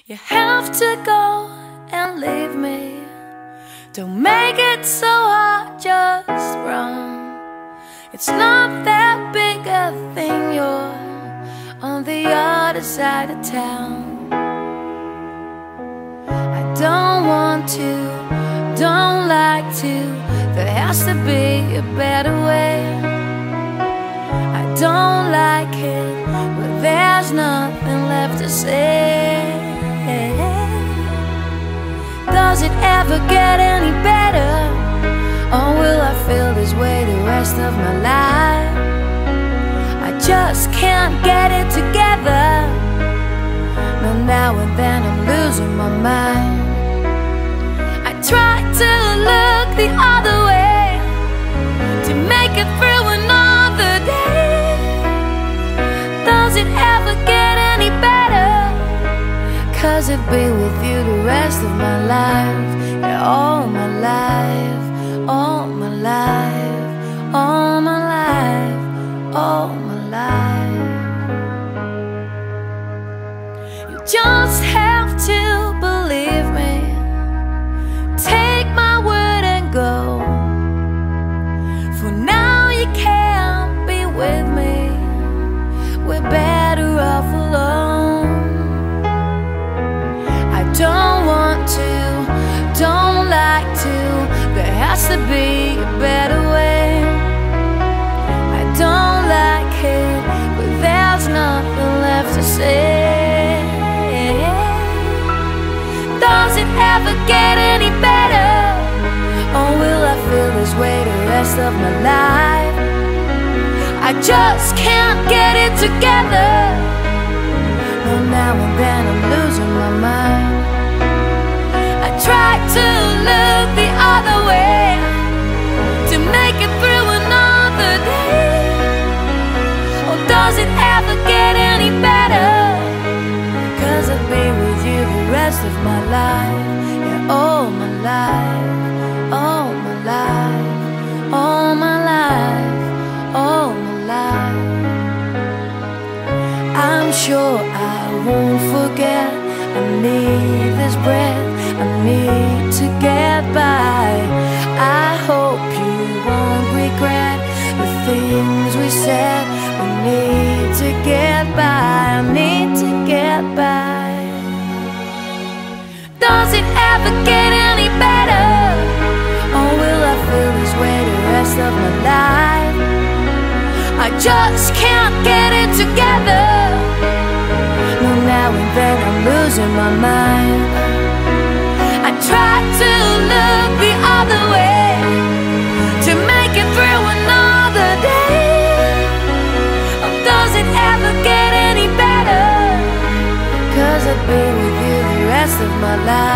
You have to go and leave me. Don't make it so hard, just run. It's not that big a thing, you're on the other side of town. I don't want to, don't like to, there has to be a better way. I don't like it, but there's nothing left to say. Does it ever get any better? Or will I feel this way the rest of my life? I just can't get it together. No, now and then I'm losing my mind. I try to look the other way to make it through another day. Does it ever get any better? 'Cause I'd be with you the rest of my life. Yeah, all my life, all my life, all my life, all my life. You just have to believe me. Take my word and go. For now you can't be with me. We're better off alone. Don't want to, don't like to, there has to be a better way. I don't like it, but there's nothing left to say. Does it ever get any better? Or will I feel this way the rest of my life? I just can't get it together. No, now and then I'm losing my mind. I try to look the other way to make it through another day. Or does it ever get any better? 'Cause I'll be with you the rest of my life. Yeah, all my life, all my life, all my life, all my life. I'm sure I won't forget. I need this breath, I need to get by. I hope you won't regret the things we said. We need to get by, I need to get by. Does it ever get any better? Or will I feel this way the rest of my life? I just can't get it together. No, now and then I'm losing my mind. I try to look the other way to make it through another day. Oh, does it ever get any better? 'Cause I'd be with you the rest of my life.